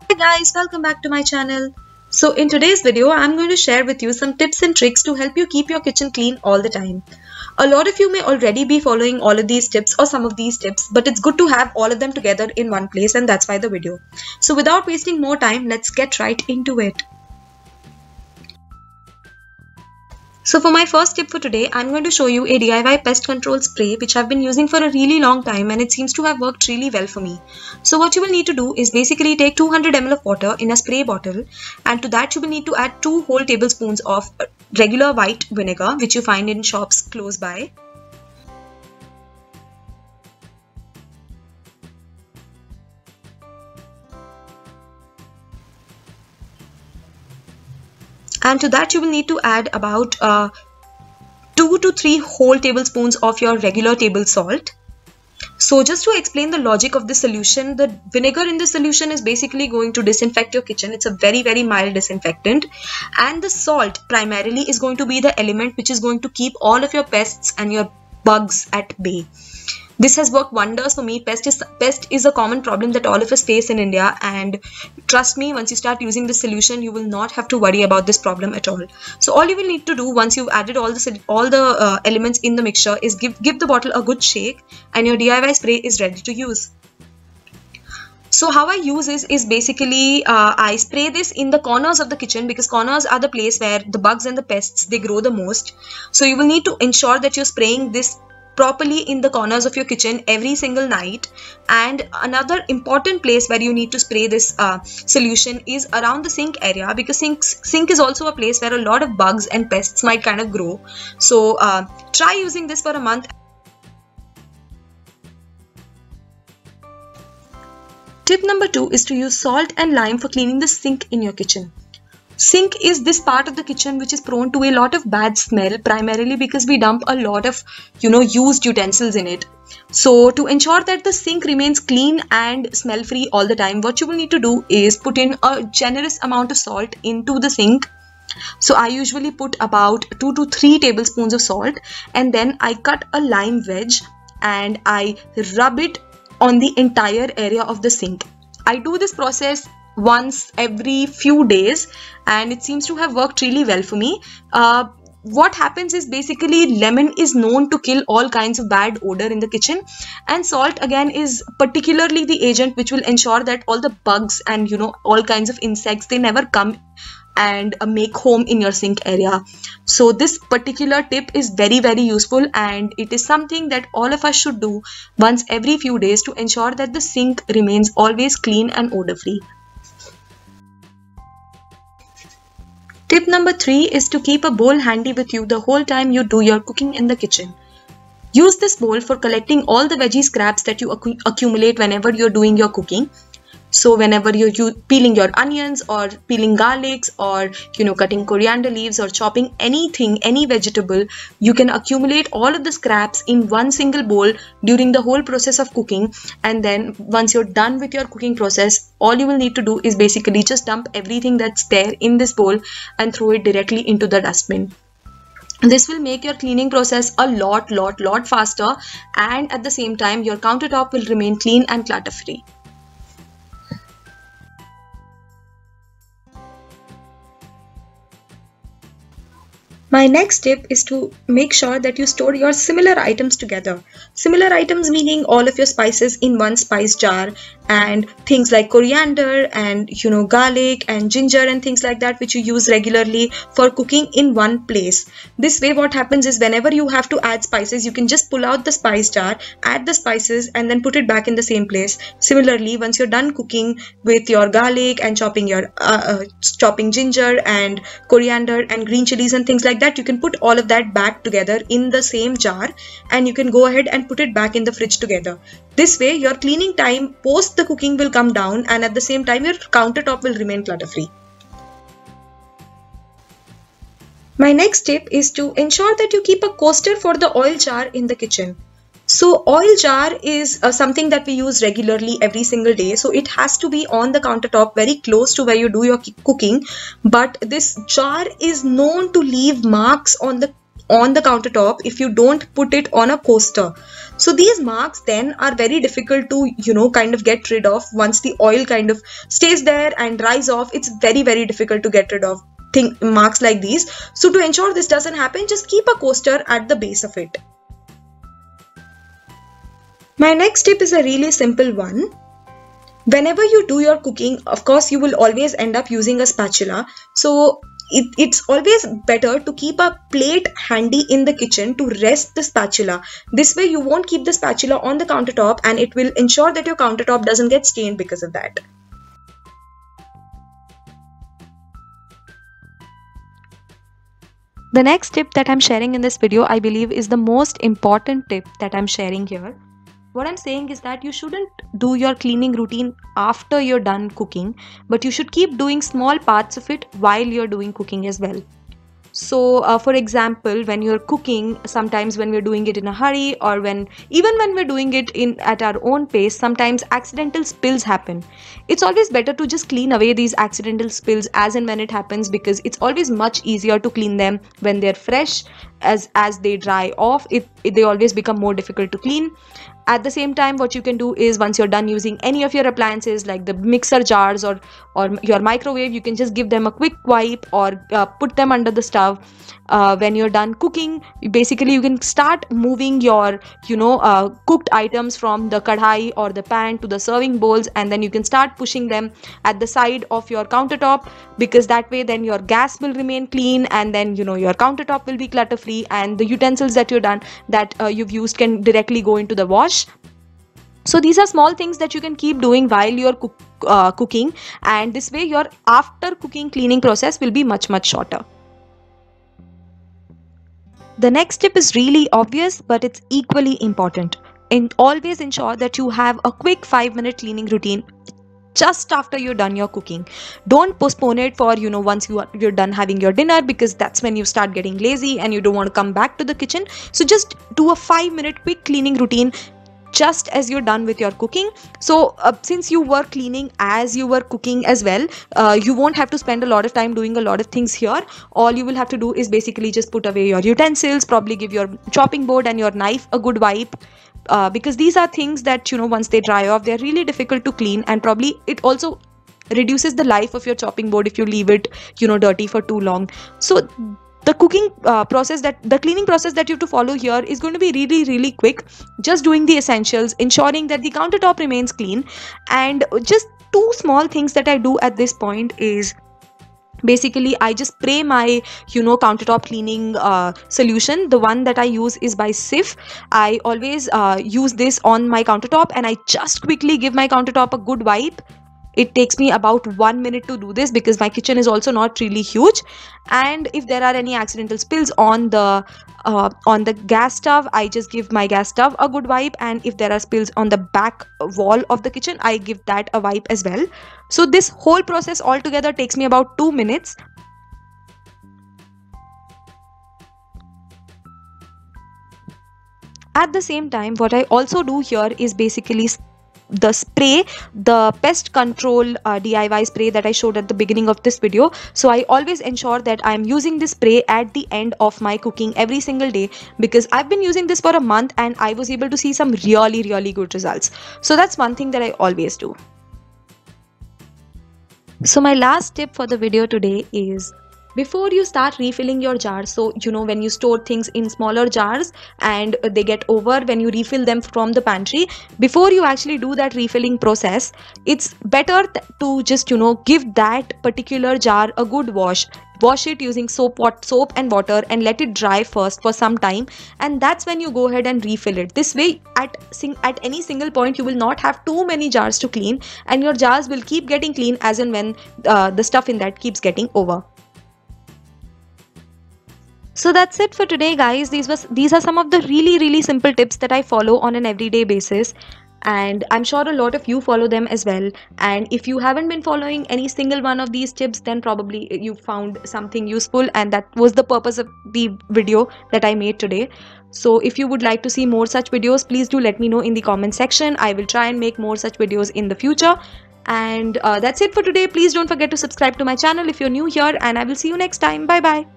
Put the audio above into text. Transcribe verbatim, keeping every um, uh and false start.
Hey guys, welcome back to my channel. So in today's video, I'm going to share with you some tips and tricks to help you keep your kitchen clean all the time. A lot of you may already be following all of these tips or some of these tips, but it's good to have all of them together in one place, and that's why the video. So without wasting more time, let's get right into it. So for my first tip for today, I'm going to show you a D I Y pest control spray which I've been using for a really long time, and it seems to have worked really well for me. So what you will need to do is basically take two hundred milliliters of water in a spray bottle, and to that you will need to add two whole tablespoons of regular white vinegar which you find in shops close by. And to that you will need to add about uh, two to three whole tablespoons of your regular table salt. So just to explain the logic of this solution, the vinegar in this solution is basically going to disinfect your kitchen. It's a very very mild disinfectant, and the salt primarily is going to be the element which is going to keep all of your pests and your bugs at bay. This has worked wonders for me. Pest is, pest is a common problem that all of us face in India, and trust me, once you start using this solution, you will not have to worry about this problem at all. So all you will need to do once you've added all the all the uh, elements in the mixture is give give the bottle a good shake, and your D I Y spray is ready to use. So how I use this is basically uh, I spray this in the corners of the kitchen, because corners are the place where the bugs and the pests, they grow the most. So you will need to ensure that you're spraying this properly in the corners of your kitchen every single night. And another important place where you need to spray this uh, solution is around the sink area, because sink, sink is also a place where a lot of bugs and pests might kind of grow. So uh, try using this for a month. Tip number two is to use salt and lime for cleaning the sink in your kitchen. Sink is this part of the kitchen which is prone to a lot of bad smell, primarily because we dump a lot of, you know, used utensils in it. So to ensure that the sink remains clean and smell free all the time, what you will need to do is put in a generous amount of salt into the sink. So I usually put about two to three tablespoons of salt, and then I cut a lime wedge and I rub it on the entire area of the sink. I do this process once every few days, and it seems to have worked really well for me. Uh, what happens is basically lemon is known to kill all kinds of bad odor in the kitchen, and salt again is particularly the agent which will ensure that all the bugs and, you know, all kinds of insects, they never come and uh, make home in your sink area. So this particular tip is very very useful, and it is something that all of us should do once every few days to ensure that the sink remains always clean and odor free. Tip number three is to keep a bowl handy with you the whole time you do your cooking in the kitchen. Use this bowl for collecting all the veggie scraps that you accu accumulate whenever you're doing your cooking. So whenever you're you peeling your onions or peeling garlics or, you know, cutting coriander leaves or chopping anything, any vegetable, you can accumulate all of the scraps in one single bowl during the whole process of cooking. And then once you're done with your cooking process, all you will need to do is basically just dump everything that's there in this bowl and throw it directly into the dustbin. This will make your cleaning process a lot, lot, lot faster, and at the same time your countertop will remain clean and clutter free. My next tip is to make sure that you store your similar items together. Similar items meaning all of your spices in one spice jar, and things like coriander and, you know, garlic and ginger and things like that which you use regularly for cooking in one place. This way what happens is whenever you have to add spices, you can just pull out the spice jar, add the spices, and then put it back in the same place. Similarly, once you're done cooking with your garlic and chopping your uh, uh, chopping ginger and coriander and green chilies and things like that, you can put all of that back together in the same jar, and you can go ahead and put it back in the fridge together. This way your cleaning time post the cooking will come down, and at the same time your countertop will remain clutter free. My next tip is to ensure that you keep a coaster for the oil jar in the kitchen. So oil jar is uh, something that we use regularly every single day. So it has to be on the countertop very close to where you do your cooking. But this jar is known to leave marks on the on the countertop if you don't put it on a coaster. So these marks then are very difficult to, you know, kind of get rid of. Once the oil kind of stays there and dries off, it's very, very difficult to get rid of thing, marks like these. So to ensure this doesn't happen, just keep a coaster at the base of it. My next tip is a really simple one. Whenever you do your cooking, of course, you will always end up using a spatula. So it, it's always better to keep a plate handy in the kitchen to rest the spatula. This way you won't keep the spatula on the countertop, and it will ensure that your countertop doesn't get stained because of that. The next tip that I'm sharing in this video, I believe, is the most important tip that I'm sharing here. What I'm saying is that you shouldn't do your cleaning routine after you're done cooking, but you should keep doing small parts of it while you're doing cooking as well. So uh, for example, when you're cooking, sometimes when we're doing it in a hurry, or when even when we're doing it in at our own pace, sometimes accidental spills happen. It's always better to just clean away these accidental spills as and when it happens, because it's always much easier to clean them when they're fresh. As as they dry off, it, it they always become more difficult to clean. At the same time, what you can do is, once you're done using any of your appliances like the mixer jars or or your microwave, you can just give them a quick wipe, or uh, put them under the stove. Uh, when you're done cooking, basically you can start moving your, you know, uh, cooked items from the kadhai or the pan to the serving bowls, and then you can start pushing them at the side of your countertop, because that way then your gas will remain clean, and then, you know, your countertop will be clutter free, and the utensils that you're done that uh, you've used can directly go into the wash. So these are small things that you can keep doing while you're cook, uh, cooking, and this way your after cooking cleaning process will be much much shorter. The next tip is really obvious, but it's equally important. And always ensure that you have a quick five minute cleaning routine just after you're done your cooking. Don't postpone it for, you know, once you are you're done having your dinner, because that's when you start getting lazy and you don't want to come back to the kitchen. So just do a five minute quick cleaning routine just as you're done with your cooking. So uh, since you were cleaning as you were cooking as well, uh, you won't have to spend a lot of time doing a lot of things here. All you will have to do is basically just put away your utensils, probably give your chopping board and your knife a good wipe, uh, because these are things that, you know, once they dry off, they're really difficult to clean, and probably it also reduces the life of your chopping board if you leave it, you know, dirty for too long. So the cooking uh, process, that the cleaning process that you have to follow here is going to be really really quick. Just doing the essentials, ensuring that the countertop remains clean, and just two small things that I do at this point is basically I just spray my, you know, countertop cleaning uh, solution. The one that I use is by Sif. I always uh, use this on my countertop, and I just quickly give my countertop a good wipe. It takes me about one minute to do this, because my kitchen is also not really huge. And if there are any accidental spills on the uh, on the gas stove, I just give my gas stove a good wipe. And if there are spills on the back wall of the kitchen, I give that a wipe as well. So this whole process altogether takes me about two minutes. At the same time, what I also do here is basically the spray, the pest control uh, D I Y spray that I showed at the beginning of this video. So I always ensure that I'm using this spray at the end of my cooking every single day, because I've been using this for a month and I was able to see some really really good results. So that's one thing that I always do. So my last tip for the video today is, before you start refilling your jars, so you know, when you store things in smaller jars and they get over when you refill them from the pantry, before you actually do that refilling process, it's better to just, you know, give that particular jar a good wash. Wash it using soap, what, soap and water, and let it dry first for some time, and that's when you go ahead and refill it. This way, at sing at any single point, you will not have too many jars to clean, and your jars will keep getting clean as and when uh, the stuff in that keeps getting over. So that's it for today, guys. These was these are some of the really really simple tips that I follow on an everyday basis, and I'm sure a lot of you follow them as well. And if you haven't been following any single one of these tips, then probably you found something useful, and that was the purpose of the video that I made today. So if you would like to see more such videos, please do let me know in the comment section. I will try and make more such videos in the future. And uh, that's it for today. Please don't forget to subscribe to my channel if you're new here, and I will see you next time. Bye bye.